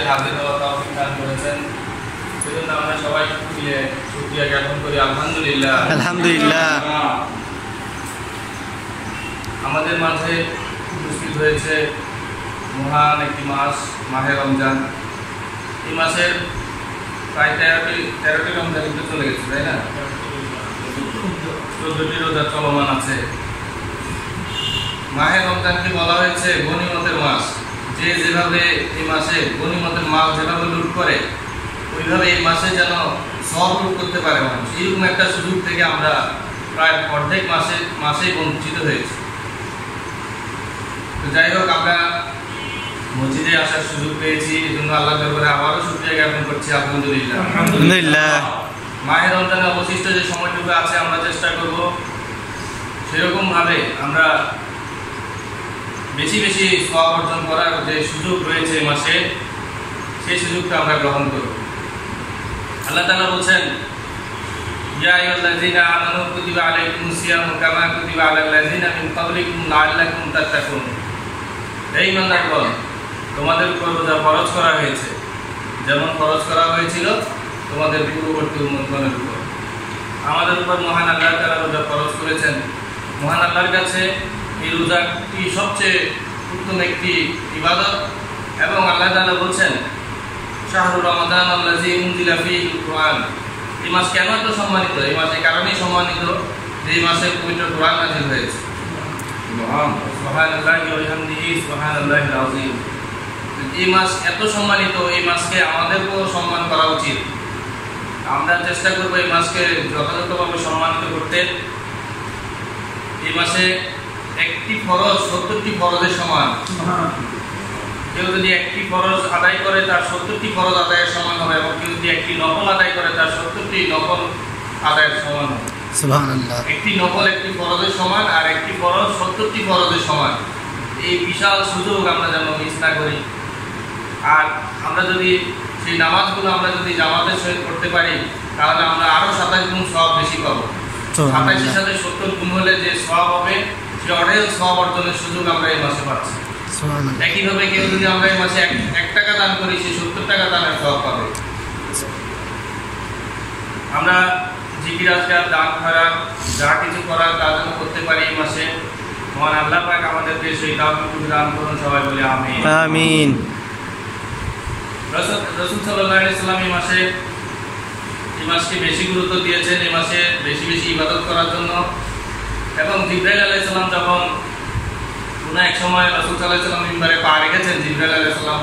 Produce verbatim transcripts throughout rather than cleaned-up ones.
হাজির হওয়া তৌফিক দান করেছেন। সেজন্য আমরা সবাই মিলে শুকরিয়া জ্ঞাপন করি আলহামদুলিল্লাহ। আলহামদুলিল্লাহ। আমাদের মাঝে উপস্থিত হয়েছে মহান একটি মাস, মাহে রমজান। এই মাসের প্রায় তেরোটি তেরোটি রমজান কিন্তু চলে গেছে, তাই না? চোদ্দটি রোজা চলমান আছে। মাহে রমজানকে বলা হয়েছে গনিমতের মাস। যে যেভাবে এই মাসে গনিমতের মাল যেভাবে লুট করে, ওইভাবে এই মাসে যেন সব লুট করতে পারে মানুষ, এইরকম একটা সুযোগ থেকে আমরা প্রায় অর্ধেক মাসে মাসেই বঞ্চিত হয়েছি। তো যাই হোক, আমরা মসজিদে আসার সুযোগ পেয়েছি, এই জন্য আল্লাহ দরবারে আবারও শুকরিয়া জ্ঞাপন করছি আলহামদুলিল্লাহ। আলহামদুলিল্লাহ। মাহে রমজানের অবশিষ্ট যে সময়টুকু আছে আমরা চেষ্টা করব সেরকম ভাবে আমরা বেশি বেশি সওয়াব অর্জন করার যে সুযোগ রয়েছে এই মাসে, সেই সুযোগটা আমরা গ্রহণ করব। আল্লাহ তাআলা বলছেন, ইয়া আইয়ুহাল্লাযীনা আমানু কুতিবা আলাইকুমুস সিয়ামু কামা কুতিবা আলাল লাযীনা মিন ক্বাবলিকুম লাআল্লাকুম তাত্তাকুন। এই ইমানদারগণ, তোমাদের উপর রোজা ফরজ করা হয়েছে, যেমন ফরজ করা হয়েছিল তোমাদের পূর্ববর্তী উম্মতগণের উপর। আমাদের উপর মহান আল্লাহ তাআলা রোজা ফরজ করেছেন। মহান আল্লাহর কাছে এই রোজাটি সবচেয়ে উত্তম একটি ইবাদত, এবং আল্লাহ তাআলা বলছেন, শাহরু রমাদান আল্লাযী উনজিলা ফীহিল কুরআন। এই মাস কেন এত সম্মানিত? এই মাস এই কারণেই সম্মানিত যে এই মাসে পবিত্র কুরআন নাযিল হয়েছে। সুবহানাল্লাহি ওয়া বিহামদিহি সুবহানাল্লাহিল আযীম। এই মাস এত সম্মানিত, এই মাসকে আমাদেরকেও সম্মান করা উচিত। আমরা চেষ্টা করবো এই মাসকে যথাযথভাবে সম্মানিত করতে। এই মাসে একটি ফরজ সত্তরটি ফরজের সমান। কেউ যদি একটি ফরজ আদায় করে তার সত্তরটি ফরজ আদায়ের সমান হবে, এবং কেউ যদি একটি নফল আদায় করে তার সত্তরটি নফল আদায়ের সমান হবে। সুবহানাল্লাহ। একটি নফল একটি ফরজের সমান, আর একটি ফরজ সত্তরটি ফরজের সমান। এই বিশাল সুযোগ আমরা যেন মিস না করি। আর আমরা যদি সেই নামাজগুলো আমরা যদি জামাতের সহিত করতে পারি, তাহলে আমরা আরো সাতাশ গুণ সওয়াব বেশি পাবো। সাতাশের সাথে সত্তর গুণ হলে যে সওয়াব হবে, সে অঢেল সওয়াব অর্জনের সুযোগ আমরা এই মাসে পাচ্ছি। একইভাবে কেউ যদি আমরা এই মাসে এক টাকা দান করি, সে সত্তর টাকা দানের সওয়াব পাবে। আমরা জিকির আজকার দান করা যা কিছু করার তা যেন করতে পারি এই মাসে। মহান আল্লাহ পাক আমাদেরকে সেই তৌফিক দান করুন, সবাই বলি আমিন। আমিন। রাসূল সাল্লাল্লাহু আলাইহি ওয়াসাল্লাম এই মাসে এই মাসকে বেশি গুরুত্ব দিয়েছেন, এই মাসে বেশি বেশি ইবাদত করার জন্য। এবং জিবরাইল আলাইহিস সালাম যখন কোনো এক সময় রাসূল সাল্লাল্লাহু আলাইহি ওয়াসাল্লাম মিম্বারে পা রেখেছেন, জিবরাইল আলাইহিস সালাম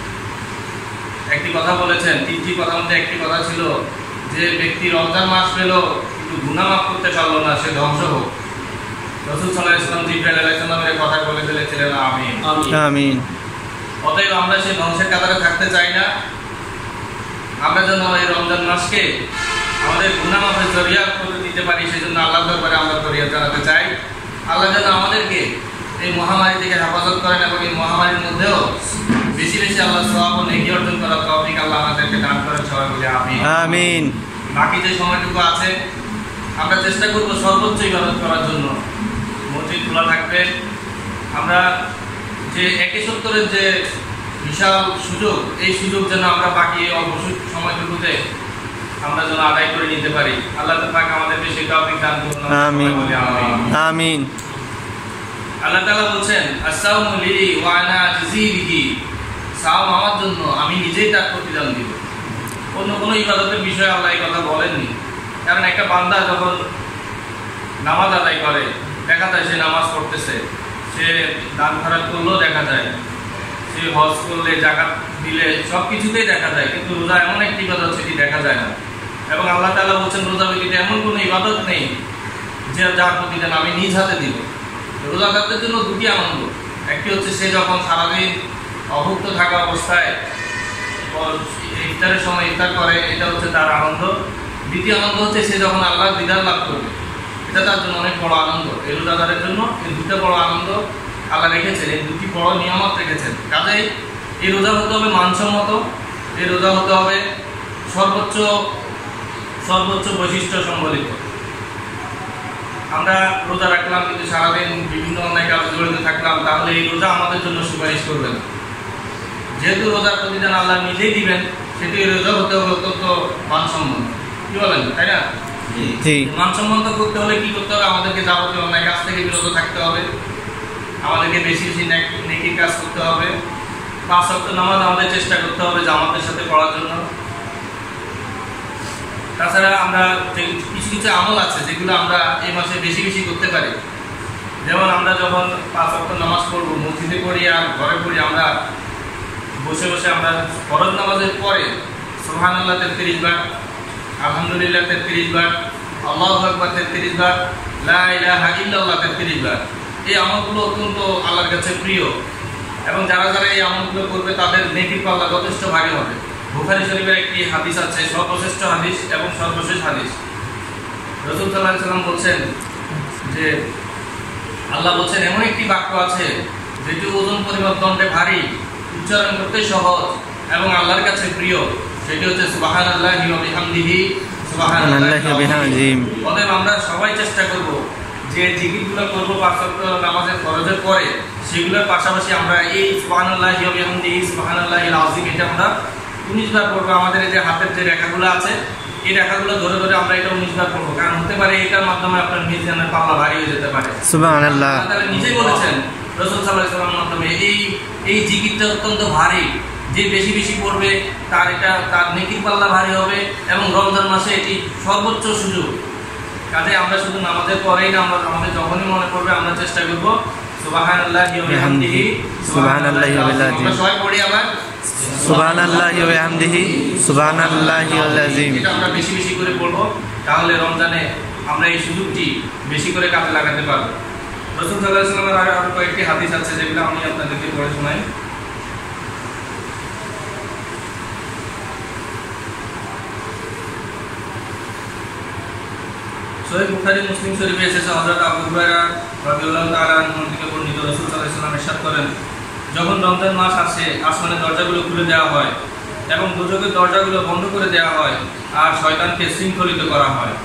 একটি কথা বলেছেন। তিনটি কথার মধ্যে একটি কথা ছিল যে ব্যক্তি রমজান মাস পেল কিন্তু গুনাহ মাফ করতে পারলো না, সে ধ্বংস হোক। রাসূল সাল্লাল্লাহু আলাইহি ওয়াসাল্লাম জিবরাইল আলাইহিস সালামের কথা বলে ফেলেছিলেন আমিন। আমিন। অতএব আমরা সেই ধ্বংসের কাতারে থাকতে চাই না। আমরা যেন এই রমজান মাসকে আমাদের গুনাহ মাফের জরিয়া করে দিতে পারি, সেজন্য আল্লাহর দরবারে আমরা ফরিয়াদ জানাতে চাই। আল্লাহ যেন আমাদেরকে এই মহামারী থেকে হেফাজত করেন, এবং এই মহামারীর মধ্যেও বেশি বেশি আল্লাহ সওয়াব ও নেকি অর্জন করার তৌফিক আল্লাহ আমাদেরকে দান করেন, সবাই বলি আমিন। আমিন। বাকি যে সময়টুকু আছে আমরা চেষ্টা করব সর্বোচ্চ ইবাদত করার জন্য। মসজিদ খোলা থাকবে। আমরা যে একে সত্তরের যে বিশাল সুযোগ, এই সুযোগ যেন আমরা বাকি অল্প সময়টুকুতে আমরা যেন আদায় করে নিতে পারি। আল্লাহ পাক আমাদেরকে সেই তৌফিক দান করুন, আমিন। আমিন। আল্লাহ তাআলা বলছেন, আস-সাওমু লি ওয়া আনা আজজি বিহি। সাওম আমার জন্য, আমি নিজেই তার প্রতিদান দিব। অন্য কোনো ইবাদতের বিষয়ে আল্লাহ এই কথা বলেননি। কারণ একটা বান্দা যখন নামাজ আদায় করে, দেখা যায় সে নামাজ পড়তেছে, সে দান খয়রাত করলেও দেখা যায়, সে হজ করলে, যাকাত দিলে, সব কিছুতেই দেখা যায়। কিন্তু রোজা এমন একটি ইবাদত সেটি দেখা যায় না। এবং আল্লাহ তাআলা বলছেন, রোজা ব্যতীত এমন কোনো ইবাদত নেই যে যার প্রতিদান আমি নিজ হাতে দিব। রোজাদারদের জন্য দুটি আনন্দ। একটি হচ্ছে সে যখন সারাদিন অভুক্ত থাকা অবস্থায় ইফতারের সময় ইফতার করে, এটা হচ্ছে তার আনন্দ। দ্বিতীয় আনন্দ হচ্ছে সে যখন আল্লাহর দিদার লাভ করবে, এটা তার জন্য অনেক বড় আনন্দ। এই রোজাদারের জন্য এই দুটো বড় আনন্দ আল্লাহ রেখেছেন, এই দুটি বড় নিয়ামত রেখেছেন। কাজেই এই রোজা হতে হবে মানসম্মত, এই রোজা হতে হবে সর্বোচ্চ সর্বোচ্চ বৈশিষ্ট্য সম্বলিত। আমরা রোজা রাখলাম কিন্তু সারাদিন বিভিন্ন অন্যায় কাজে জড়িত থাকলাম, তাহলে এই রোজা আমাদের জন্য সুপারিশ করবে না। যেহেতু রোজার প্রতিদান আল্লাহ নিজেই দিবেন, সেটি রোজা হতে হবে অত্যন্ত মানসম্মত। কি বলেন, তাই না? জি। মানসম্মত করতে হলে কি করতে হবে? আমাদেরকে যাবতীয় অন্যায় কাজ থেকে বিরত থাকতে হবে, আমাদেরকে বেশি বেশি নেকির কাজ করতে হবে, পাঁচ ওয়াক্ত নামাজ আমাদের চেষ্টা করতে হবে জামাতের সাথে পড়ার জন্য। তাছাড়া আমরা কিছু কিছু আমল আছে যেগুলো আমরা এই মাসে বেশি বেশি করতে পারি। যেমন আমরা যখন পাঁচ ওয়াক্ত নামাজ পড়বো, মসজিদে পড়ি আর ঘরে পড়ি, আমরা বসে বসে আমরা ফরজ নামাজের পরে সুবহানাল্লাহ তেত্রিশ বার, আলহামদুলিল্লাহ তেত্রিশ বার, আল্লাহু আকবার তেত্রিশ বার, লা ইলাহা ইল্লাল্লাহ তেত্রিশ বার, এই আমলগুলো অত্যন্ত আল্লাহর কাছে প্রিয় এবং যারা যারা এই আমলগুলো করবে তাদের নেকির পাল্লা যথেষ্ট ভারী হবে। বুখারী শরীফের একটি হাদিস আছে, সর্বশ্রেষ্ঠ হাদিস এবং সর্বশেষ হাদিস। রাসূল সাল্লাল্লাহু আলাইহি ওয়াসাল্লাম বলছেন যে আল্লাহ বলছেন এমন একটি বাক্য আছে যেটি ওজন পরিমাপ দণ্ডে ভারী, উচ্চারণ করতে সহজ এবং আল্লাহর কাছে প্রিয়, সেটি হচ্ছে সুবহানাল্লাহি ওয়া বিহামদিহি সুবহানাল্লাহি ওয়া বিহামদিহি। অতএব আমরা সবাই চেষ্টা করব যে জিকিরগুলো করব পাঁচ ওয়াক্ত নামাজের ফরজের পরে, সেগুলোর পাশাপাশি আমরা এই সুবহানাল্লাহি ওয়া বিহামদিহি সুবহানাল্লাহিল আযীম এটা আমরা উনিশ বার পড়বো। আমাদের এই যে হাতের যে রেখাগুলো আছে, এই রেখাগুলো ধরে ধরে আমরা এটা উনিশ বার পড়বো, কারণ হতে পারে এটার মাধ্যমে আপনার মিজানের পাল্লা ভারী হয়ে যেতে পারে। সুবহানাল্লাহ। তাহলে নিজেই বলেছেন রাসূল সাল্লাল্লাহু আলাইহি ওয়াসাল্লামের মাধ্যমে এই এই জিকিরটা অত্যন্ত ভারী, যে বেশি বেশি পড়বে তার এটা তার নেকির পাল্লা ভারী হবে এবং রমজান মাসে এটি সর্বোচ্চ সুযোগ। কাজে আমরা শুধু নামাজের পরেই না, আমরা আমাদের যখনই মনে পড়বে আমরা চেষ্টা করব সুবহানাল্লাহি ওয়া বিহামদিহি সুবহানাল্লাহি ওয়া বিহামদিহি। আমরা সবাই পড়ি আবার সুবহানাল্লাহি ওয়া বিহামদিহি সুবহানাল্লাহি ওয়াল আযীম। এটা আমরা বেশি বেশি করে পড়ব, তাহলে রমজানে আমরা এই সুযোগটি বেশি করে কাজে লাগাতে পারব। রাসূল সাল্লাল্লাহু আলাইহি ওয়াসাল্লামের আরো কয়েকটি হাদিস আছে যেগুলো আমি আপনাদেরকে পড়ে শোনাই। সহিহ বুখারী মুসলিম শরীফে এসেছে, হযরত আবু হুরায়রা রাদিয়াল্লাহু তাআলা আনহু থেকে বর্ণিত, রাসূল সাল্লাল্লাহু আলাইহি ওয়াসাল্লাম ইরশাদ করেন, যখন রমজান মাস আসে আসমানের দরজাগুলো খুলে দেওয়া হয় এবং দোজখের দরজাগুলো বন্ধ করে দেওয়া হয় আর শয়তানকে শৃঙ্খলিত করা হয়।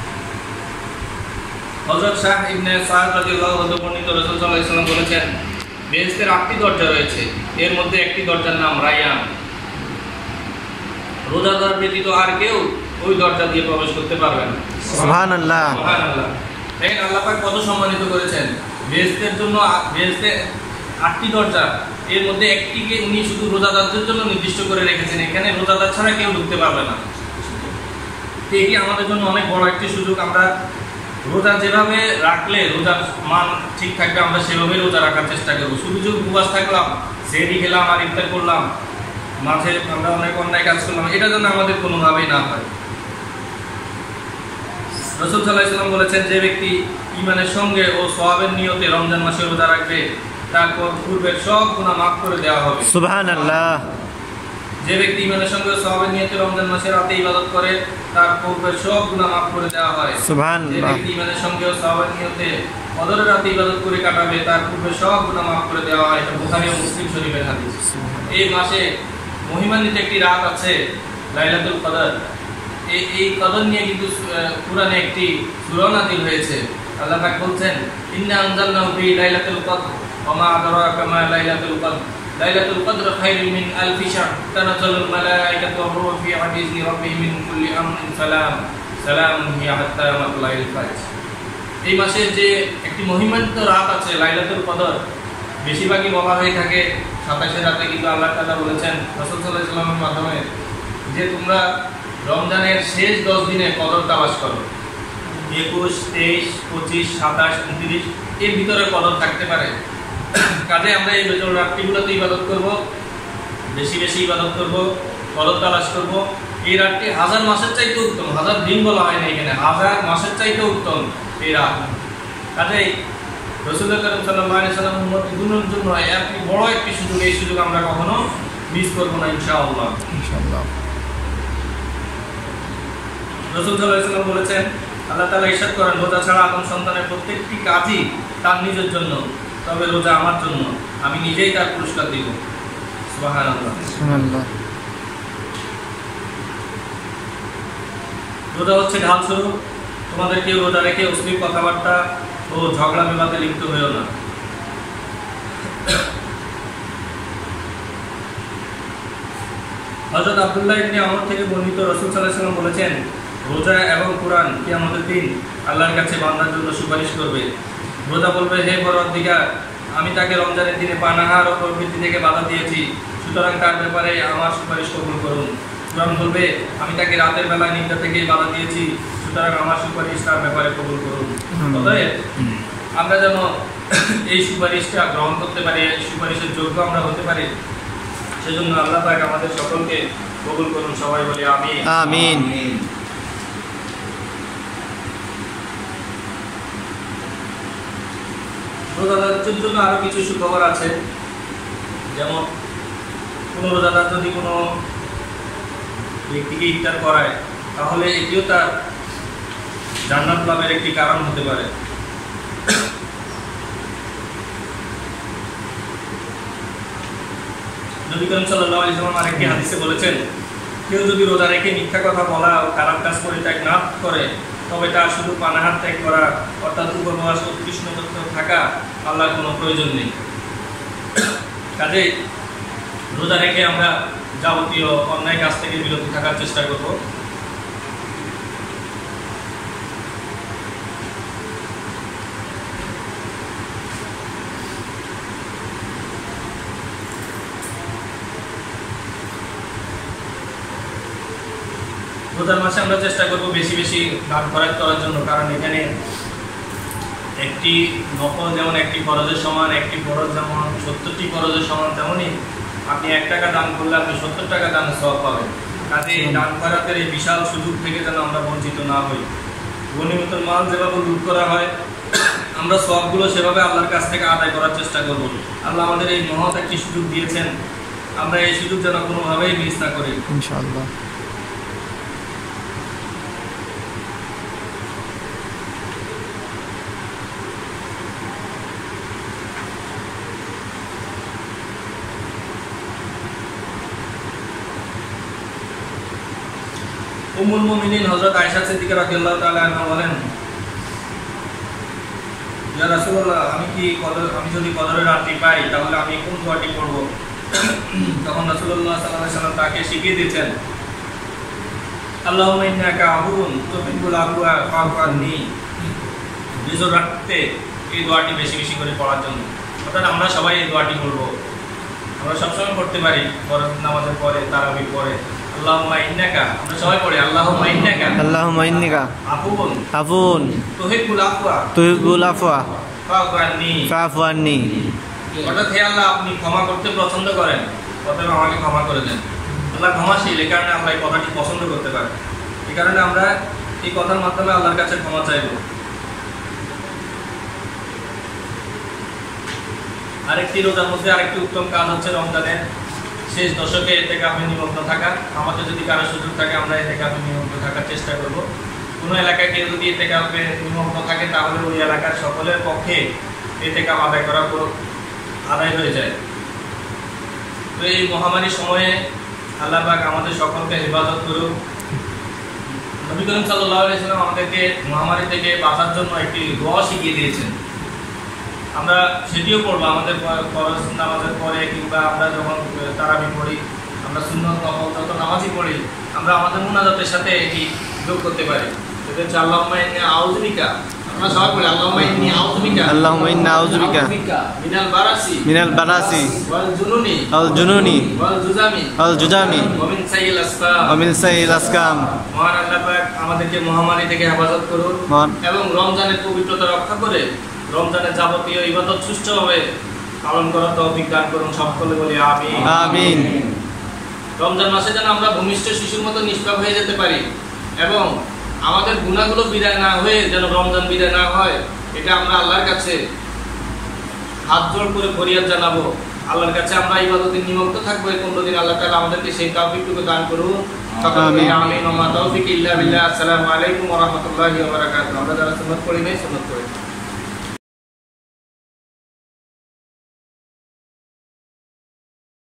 হযরত শাহ ইবনে সাদ রাদিয়াল্লাহু আনহু বর্ণিত, রাসূল সাল্লাল্লাহু আলাইহি ওয়াসাল্লাম বলেছেন, বেহেশতের আটটি দরজা রয়েছে, এর মধ্যে একটি দরজার নাম রায়্যান। রোজাদার ব্যতীত আর কেউ ওই দরজা দিয়ে প্রবেশ করতে পারবে না। সুবহানাল্লাহ। সুবহানাল্লাহ। দেখেন আল্লাহ পাক কত সম্মানিত করেছেন। বেহেশতের জন্য বেহেশতে আটটি দরজা, এর মধ্যে একটিকে উনি শুধু রোজাদারদের জন্য নির্দিষ্ট করে রেখেছেন, এখানে রোজাদার ছাড়া কেউ ঢুকতে পারবে না। এটি আমাদের জন্য অনেক বড় একটি সুযোগ। আমরা রোজা যেভাবে রাখলে রোজার মান ঠিক থাকবে, আমরা সেভাবেই রোজা রাখার চেষ্টা করবো। শুধু শুধু উপবাস থাকলাম, সেহরি খেলাম আর ইফতার করলাম, মাঝে আমরা অনেক অন্যায় কাজ করলাম, এটা যেন আমাদের কোনোভাবেই না হয়। রাসূল সাল্লাল্লাহু আলাইহি ওয়াসাল্লাম বলেছেন, যে ব্যক্তি ঈমানের সঙ্গে ও সওয়াবের নিয়তে রমজান মাসে রোজা রাখবে তারপর পূর্বের সব গুনাহ মাফ করে দেওয়া হবে। সুবহানাল্লাহ। যে ব্যক্তি ঈমানের সঙ্গে ও সওয়াবের নিয়তে রমজান মাসে রাতে ইবাদত করে তার পূর্বের সব গুনাহ মাফ করে দেওয়া হয়। সুবহানাল্লাহ। যে ব্যক্তি ঈমানের সঙ্গে ও সওয়াবের নিয়তে কদরের রাতে ইবাদত করে কাটাবে তার পূর্বের সব গুনাহ মাফ করে দেওয়া হয়। এটা বুখারী ও মুসলিম শরীফের হাদিস। এই মাসে মহিমান্বিত একটি রাত আছে, লাইলাতুল কদর। এই এই কদর নিয়ে কিন্তু কুরআনে একটি সূরা নাযিল হয়েছে। আল্লাহ পাক বলছেন, ইন্না আনজালনাহু ফি লাইলাতুল কদর ওয়া মা আদরাকা মা লাইলাতুল কদর লাইলাতুল কদর খায়রুম মিন আলফি শাহর তানাজ্জালুল মালায়েকাতু ওয়া রূহু ফিহা বিইذনি রাব্বিহিম মিন কুল্লি আমরিন সালাম সালামুন হিয়া হাত্তা মাতলাইল ফাজর। এই মাসে যে একটি মহিমান্বিত রাত আছে লাইলাতুল কদর, বেশিরভাগই বলা হয়ে থাকে সাতাশে রাতে, কিন্তু আল্লাহ তাআলা বলেছেন রাসূল সাল্লাল্লাহু আলাইহি ওয়াসাল্লামের মাধ্যমে যে তোমরা রমজানের শেষ দশ দিনে কদর তালাশ করো। একুশ, তেইশ, পঁচিশ, সাতাশ, উনত্রিশ এর ভিতরে কদর থাকতে পারে। কাজে আমরা এই রাত্রিগুলোতে ইবাদত করব, বেশি বেশি ইবাদত করব, কদর তালাশ করব। এই রাতটি হাজার মাসের চাইতে উত্তম, হাজার দিন বলা হয় না এখানে, হাজার মাসের চাইতে উত্তম এই রাত। কাজেই রাসূল করিম সাল্লাল্লাহু আলাইহি ওয়াসাল্লাম উম্মতের জন্য একটি বড় একটি সুযোগ, এই সুযোগ আমরা কখনো মিস করব না ইনশাআল্লাহ। ইনশাআল্লাহ। রাসূল সাল্লাল্লাহু আলাইহি ওয়াসাল্লাম বলেছেন, আল্লাহ তাআলা ইরশাদ করেন, রোজা ছাড়া আদম সন্তানের প্রত্যেকটি কাজই তার নিজের জন্য, তবে রোজা আমার জন্য, আমি নিজেই তার পুরস্কার দিব। সুবহানাল্লাহ। সুবহানাল্লাহ। রোজা হচ্ছে ঢাল স্বরূপ, তোমাদের কেউ রোজা রেখে অশ্লীল কথাবার্তা ও ঝগড়া বিবাদে লিপ্ত হইও না। হযরত আব্দুল্লাহ ইবনে আমর থেকে বর্ণিত, রাসূল সাল্লাল্লাহু আলাইহি ওয়াসাল্লাম বলেছেন, রোজা এবং কুরআন কিয়ামতের দিন আল্লাহর কাছে বান্দার জন্য সুপারিশ করবে। রোজা বলবে, হে পরওয়ারদিগার, আমি তাকে রমজানের দিনে পানাহার ও প্রবৃত্তি থেকে বাধা দিয়েছি, সুতরাং তার ব্যাপারে আমার সুপারিশ কবুল করুন। কুরআন বলবে, আমি তাকে রাতের বেলায় নিদ্রা থেকে বাধা দিয়েছি, সুতরাং আমার সুপারিশ তার ব্যাপারে কবুল করুন। অতএব আমরা যেন এই সুপারিশটা গ্রহণ করতে পারি, এই সুপারিশের যোগ্য আমরা হতে পারি, সেজন্য আল্লাহ পাক আমাদের সকলকে কবুল করুন। সবাই বলি আমিন। আমিন। রোজাদারদের জন্য আরো কিছু সুখবর আছে, যেমন কোনো রোজাদার যদি কোনো ব্যক্তিকে ইফতার করায়, তাহলে এটিও তার জান্নাত লাভের একটি কারণ হতে পারে। নবী করিম সাল্লাল্লাহু আলাইহি ওয়াসাল্লাম আরেকটি হাদিসে বলেছেন, কেউ যদি রোজা রেখে মিথ্যা কথা বলা ও খারাপ কাজ পরিত্যাগ না করে, তবে তার শুধু পানাহার ত্যাগ করা অর্থাৎ উপবাস ও কৃষ্ণতত্ত্ব থাকা আল্লাহর কোনো প্রয়োজন নেই। কাজেই রোজা রেখে আমরা যাবতীয় অন্যায় কাজ থেকে বিরত থাকার চেষ্টা করব। রোজার মাসে আমরা চেষ্টা করব বেশি বেশি দান খরচ করার জন্য, কারণ এখানে একটি নফল যেমন একটি ফরজের সমান, একটি ফরজ যেমন সত্তরটি ফরজের সমান, তেমনই আপনি এক টাকা দান করলে আপনি সত্তর টাকা দানের সওয়াব পাবেন। কাজে এই দান খরচের এই বিশাল সুযোগ থেকে যেন আমরা বঞ্চিত না হই। গনিমত মাল যেভাবে লুট করা হয়, আমরা সওয়াবগুলো সেভাবে আল্লাহর কাছ থেকে আদায় করার চেষ্টা করব। আল্লাহ আমাদের এই মহৎ একটি সুযোগ দিয়েছেন, আমরা এই সুযোগ যেন কোনোভাবেই মিস না করি ইনশাআল্লাহ। উম্মুল মুমিনিন হযরত আয়েশা সিদ্দিকা রাদিয়াল্লাহু তাআলা আনহা বলেন, ইয়া রাসূলুল্লাহ, আমি কি কদর আমি যদি কদরের রাত্রি পাই তাহলে আমি কোন দোয়াটি পড়ব? তখন রাসূলুল্লাহ সাল্লাল্লাহু আলাইহি ওয়াসাল্লাম তাকে শিখিয়ে দিয়েছেন, আল্লাহুম্মা ইন্নাকা আফুউন তুহিব্বুল আফওয়া ফা'ফু আন্নী। বিজোর রাতে এই দোয়াটি বেশি বেশি করে পড়ার জন্য। অর্থাৎ আমরা সবাই এই দোয়াটি পড়ব, আমরা সবসময় পড়তে পারি, ফরজ নামাজের পরে, তারাবির পরে। আল্লাহুম্মা ইন্নাকা, আমরা সবাই পড়ি আল্লাহুম্মা ইন্নাকা আল্লাহুম্মা ইন্নাকা আফুউন আফুউন তুহিব্বুল আফওয়া তুহিব্বুল আফওয়া ফা'ফু আন্নী। ফা'ফু আন্নী। অর্থাৎ হে আল্লাহ, আপনি ক্ষমা করতে পছন্দ করেন, অতএব আমাকে ক্ষমা করে দেন। আল্লাহ ক্ষমাশীল, এই কারণে আমরা এই কথাটি পছন্দ করতে পারি, এই কারণে আমরা এই কথার মাধ্যমে আল্লাহর কাছে ক্ষমা চাইব। আরেকটি রোজার মধ্যে আরেকটি উত্তম কাজ হচ্ছে রমজানের শেষ দশকে ইতিকাফে নিমগ্ন থাকা। আমাদের যদি কারো সুযোগ থাকে আমরা ইতিকাফে নিমগ্ন থাকার চেষ্টা করব। কোনো এলাকায় কেউ যদি ইতিকাফে নিমগ্ন থাকে তাহলে ওই এলাকার সকলের পক্ষে ইতিকাফ আদায় করা পুরো আদায় হয়ে যায়। তো এই মহামারীর সময়ে আল্লাহ পাক আমাদের সকলকে হেফাজত করুক। নবী করিম সাল্লাল্লাহু আলাইহি ওয়াসাল্লাম আমাদেরকে মহামারী থেকে বাঁচার জন্য একটি দোয়া শিখিয়ে দিয়েছেন, আমরা সেটিও পড়বো আমাদের ফরজ নামাজের পরে, কিংবা আমরা যখন তারাবি পড়ি, আমরা সুন্নত নফল যত নামাজই পড়ি, আমরা আমাদের মুনাজাতের সাথে এটি যোগ করতে পারি। এটা হচ্ছে আল্লাহুম্মা ইন্নী আউযু বিকা, আমরা সবাই বলি আল্লাহুম্মা ইন্নী আউযু বিকা আল্লাহুম্মা ইন্নী আউযু বিকা মিনাল বারাসি মিনাল বারাসি ওয়াল জুনুনি আল জুনুনি ওয়াল জুজামি আল জুজামি ওয়া মিন সাইয়িল আসকাম ওয়া মিন সাইয়িল আসকাম। মহান আল্লাহ পাক আমাদেরকে মহামারী থেকে হেফাজত করুন এবং রমজানের পবিত্রতা রক্ষা করে রমজানের যাবতীয় ইবাদত সুষ্ঠুভাবে পালন করার তৌফিক দান করুন। সকলে বলি আমিন আমিন। রমজান মাসে যেন আমরা ভূমিষ্ঠ শিশুর মতো নিষ্পাপ হয়ে যেতে পারি এবং আমাদের গুনাহগুলো বিদায় না হয়ে যেন রমজান বিদায় না হয়, এটা আমরা আল্লাহর কাছে হাত জোড় করে ফরিয়াদ জানাবো। আল্লাহর কাছে আমরা ইবাদতে নিমগ্ন থাকবো এই পনেরো দিন। আল্লাহ তাআলা আমাদেরকে সেই তৌফিকটুকু দান করুন। সকলে আমিন। ওয়া মা তৌফিক ইল্লা বিল্লাহ। আসসালামু আলাইকুম ওয়া রাহমাতুল্লাহি ওয়া বারাকাতুহু। আমরা যারা সুন্নাত পড়ি নাই সুন্নাত পড়ি।